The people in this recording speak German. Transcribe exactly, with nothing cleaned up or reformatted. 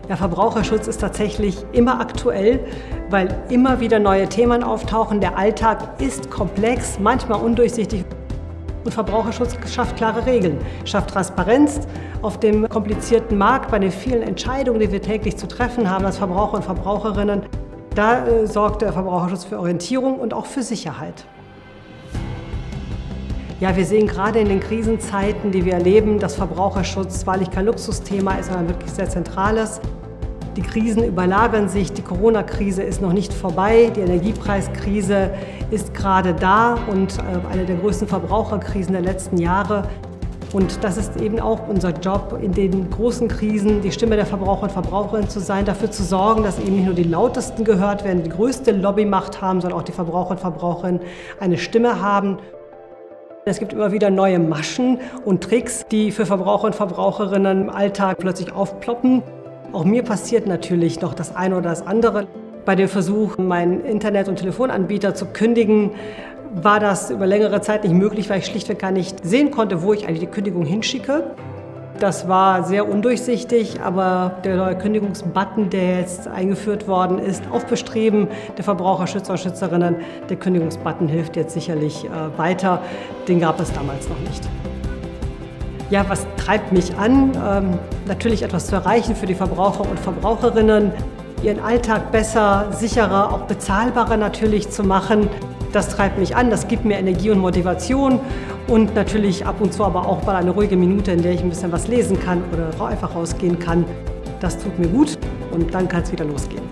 Ja, Verbraucherschutz ist tatsächlich immer aktuell, weil immer wieder neue Themen auftauchen. Der Alltag ist komplex, manchmal undurchsichtig. Und Verbraucherschutz schafft klare Regeln, schafft Transparenz auf dem komplizierten Markt, bei den vielen Entscheidungen, die wir täglich zu treffen haben als Verbraucher und Verbraucherinnen. Da äh, sorgt der Verbraucherschutz für Orientierung und auch für Sicherheit. Ja, wir sehen gerade in den Krisenzeiten, die wir erleben, dass Verbraucherschutz wahrlich kein Luxusthema ist, sondern wirklich sehr zentrales. Die Krisen überlagern sich, die Corona-Krise ist noch nicht vorbei, die Energiepreiskrise ist gerade da und eine der größten Verbraucherkrisen der letzten Jahre. Und das ist eben auch unser Job, in den großen Krisen die Stimme der Verbraucher und Verbraucherinnen zu sein, dafür zu sorgen, dass eben nicht nur die Lautesten gehört werden, die größte Lobbymacht haben, sondern auch die Verbraucher und Verbraucherinnen eine Stimme haben. Es gibt immer wieder neue Maschen und Tricks, die für Verbraucher und Verbraucherinnen im Alltag plötzlich aufploppen. Auch mir passiert natürlich noch das eine oder das andere. Bei dem Versuch, meinen Internet- und Telefonanbieter zu kündigen, war das über längere Zeit nicht möglich, weil ich schlichtweg gar nicht sehen konnte, wo ich eigentlich die Kündigung hinschicke. Das war sehr undurchsichtig, aber der neue Kündigungsbutton, der jetzt eingeführt worden ist, auf Bestreben der Verbraucherschützer und Schützerinnen, der Kündigungsbutton hilft jetzt sicherlich äh, weiter. Den gab es damals noch nicht. Ja, was treibt mich an? Ähm, natürlich etwas zu erreichen für die Verbraucher und Verbraucherinnen, ihren Alltag besser, sicherer, auch bezahlbarer natürlich zu machen. Das treibt mich an, das gibt mir Energie und Motivation und natürlich ab und zu aber auch mal eine ruhige Minute, in der ich ein bisschen was lesen kann oder einfach rausgehen kann. Das tut mir gut und dann kann es wieder losgehen.